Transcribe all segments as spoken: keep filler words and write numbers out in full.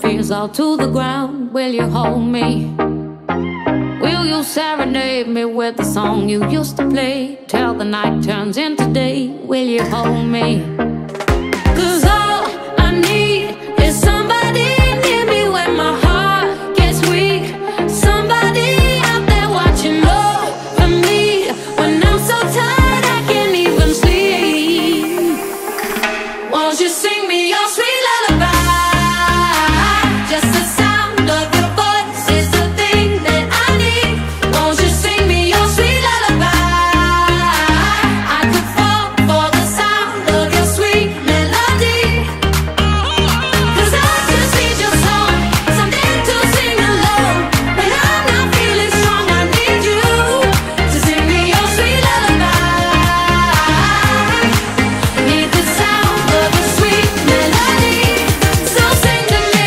fears all to the ground. Will you hold me? Will you serenade me with the song you used to play till the night turns into day? Will you hold me? 'Cause all I need is somebody near me when my heart gets weak. Somebody out there watching over me when I'm so tired I can't even sleep. Won't you sing me your sweet lullaby? Just the sound of your voice is the thing that I need. Won't you sing me your sweet lullaby? I could fall for the sound of your sweet melody. 'Cause I just need your song, something to sing along. When I'm not feeling strong, I need you to sing me your sweet lullaby. Need the sound of a sweet melody, so sing to me.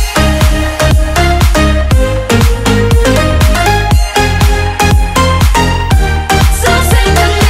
So sing to me.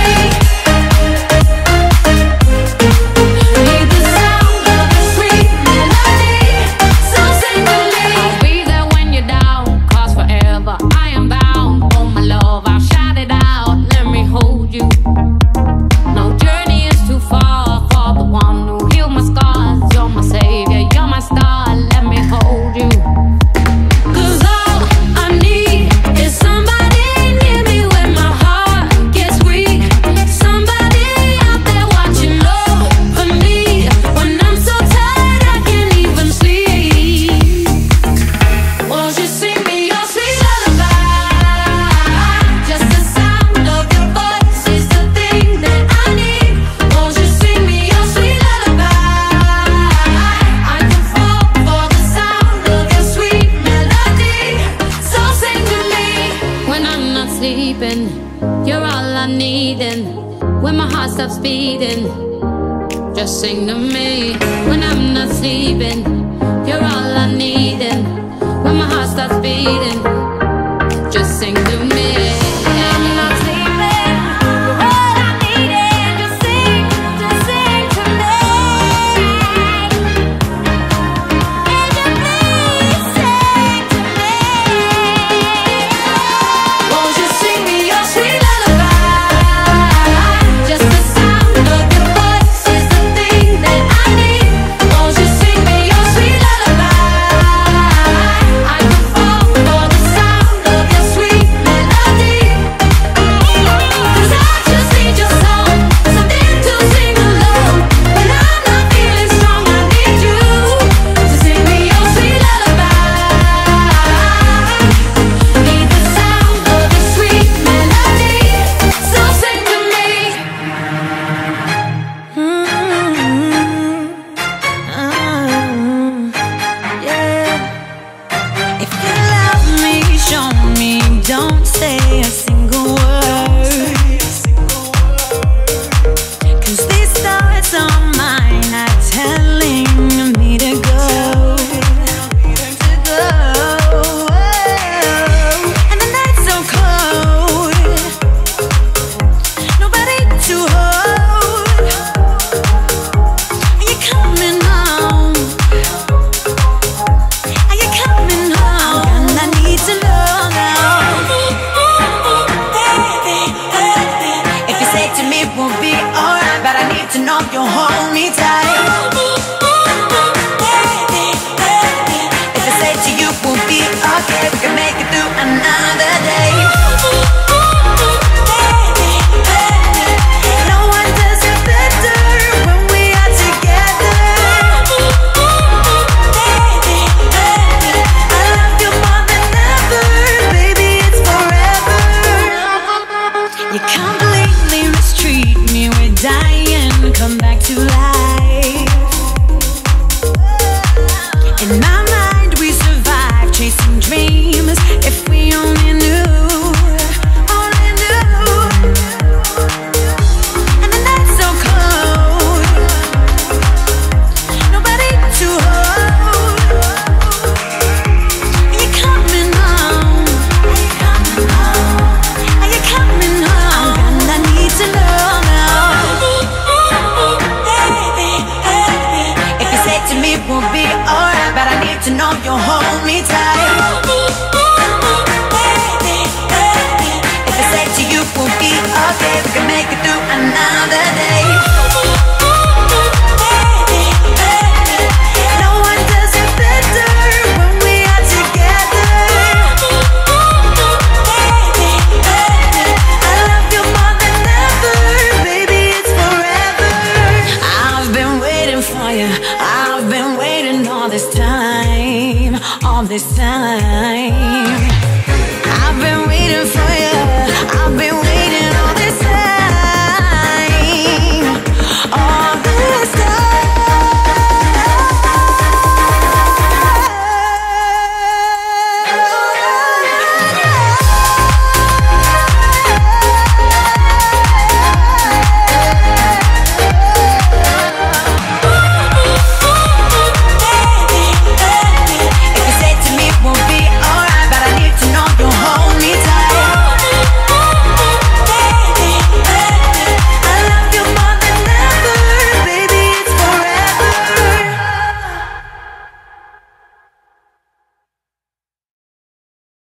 Need the sound of a sweet melody, so sing to me. I'll be there when you're down, 'cause forever I am bound. Oh my love, I'll shout it out, let me hold you. No journey is too far for the one who healed my scars. You're my savior, you're my star, let me hold you. 'Cause all I need is somebody near me when my heart gets weak. Somebody out there watching over me when I'm so tired I can't even sleep. Won't you sing me your sweet lullaby? Just the sound of your voice is the thing that I need. Won't you sing me your sweet lullaby? I can fall for the sound of your sweet melody, so sing to me. When I'm not sleeping, you're all I need, and when my heart stops beating, just sing to me. When I'm not sleeping, you're all I need, and when my heart stops beating, just sing to me. I'm not sleeping, you're all I need, and just sing, just sing to me. And you please sing to me. Won't you sing me your sweet lullaby? Just the sound of your voice is the thing that I need. Won't you sing me your sweet lullaby? I can fall for the sound of your sweet melody. 'Cause I just need your song, something to sing along. When I'm not feeling strong, I need you to sing me your sweet lullaby. Need the sound of your sweet melody, so sing to me. Yeah. If you love me, show me, don't say a single word. 'Cause these thoughts are mine, are telling me to go, to go. And the night's so cold, nobody to hold. Are you coming home? Are you coming home? And I need to know now. hold me tight. If I say to you we'll be okay, we can make it through another day. No one does it better when we are together. I love you more than ever, baby, it's forever. I've been waiting for you, I've been waiting all this time, all this time. I've been waiting for you, I've been waiting.